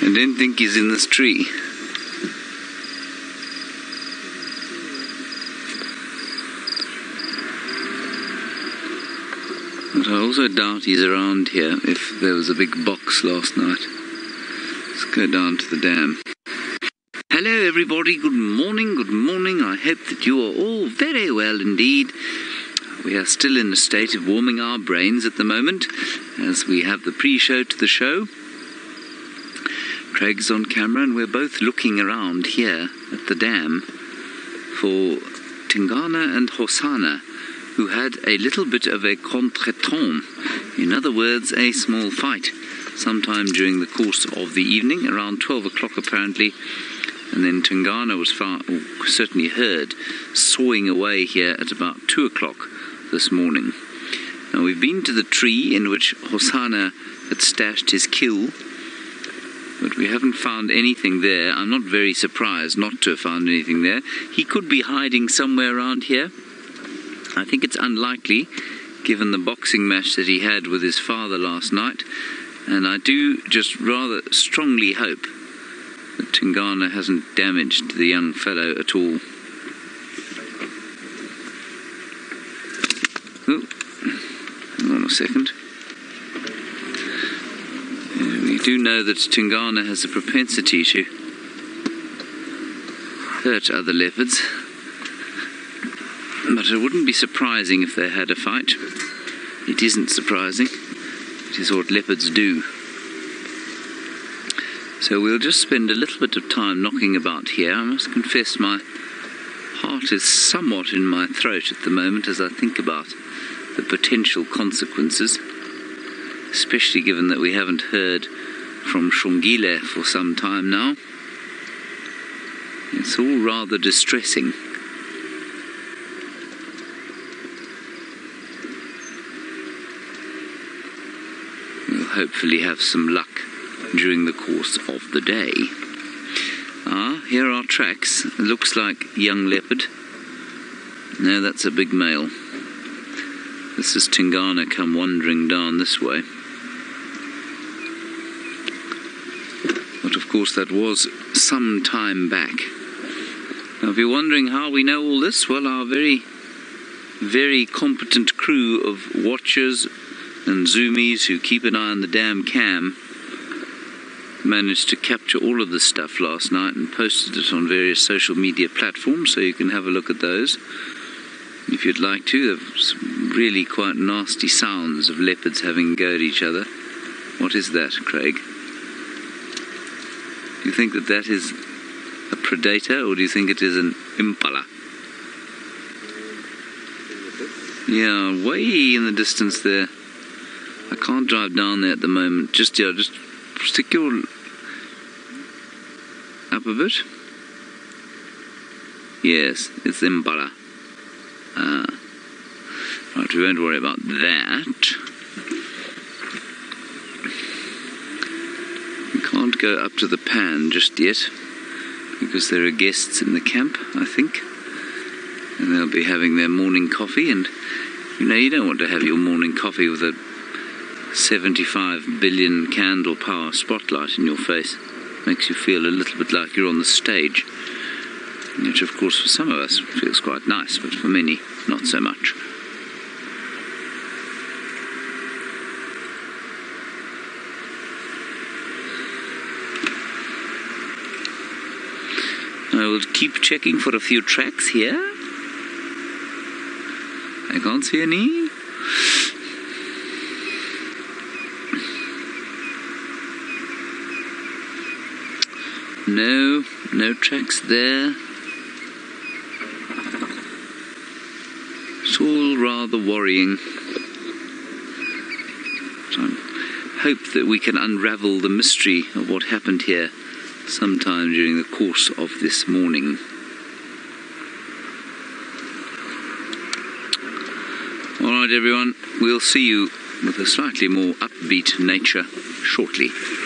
I don't think he's in this tree. But I also doubt he's around here if there was a big box last night. Let's go down to the dam. Hello everybody, good morning. I hope that you are all very well indeed. We are still in a state of warming our brains at the moment as we have the pre-show to the show. Craig's on camera and we're both looking around here at the dam for Tingana and Hosana, who had a little bit of a contretemps, in other words, a small fight, sometime during the course of the evening, around 12 o'clock apparently, and then Tingana was certainly heard sawing away here at about 2 o'clock this morning. Now we've been to the tree in which Hosana had stashed his kill, but we haven't found anything there. I'm not very surprised not to have found anything there. He could be hiding somewhere around here. I think it's unlikely, given the boxing match that he had with his father last night, and I do just rather strongly hope that Tingana hasn't damaged the young fellow at all. Oh, hang on a second. We do know that Tingana has a propensity to hurt other leopards. But it wouldn't be surprising if they had a fight. It isn't surprising. It is what leopards do. So we'll just spend a little bit of time knocking about here. I must confess my heart is somewhat in my throat at the moment as I think about the potential consequences, especially given that we haven't heard from Shongile for some time now. It's all rather distressing. Hopefully have some luck during the course of the day. Here are tracks. It looks like young leopard. No, that's a big male. This is Tingana come wandering down this way. But of course that was some time back. Now if you're wondering how we know all this, well, our very, very competent crew of watchers and zoomies who keep an eye on the dam cam managed to capture all of this stuff last night and posted it on various social media platforms, so you can have a look at those if you'd like to. There's really quite nasty sounds of leopards having a go at each other. What is that, Craig? Do you think that that is a predator, or do you think it is an impala? Yeah, way in the distance there. I can't drive down there at the moment. Just stick your up a bit. Yes, it's impala. Right, we won't worry about that. We can't go up to the pan just yet because there are guests in the camp, I think, and they'll be having their morning coffee. And you know, you don't want to have your morning coffee with a 75 billion candle power spotlight in your face. Makes you feel a little bit like you're on the stage, which of course for some of us feels quite nice, but for many not so much. I will keep checking for a few tracks here. I can't see any. No tracks there. It's all rather worrying. So I hope that we can unravel the mystery of what happened here sometime during the course of this morning. Alright everyone, we'll see you with a slightly more upbeat nature shortly.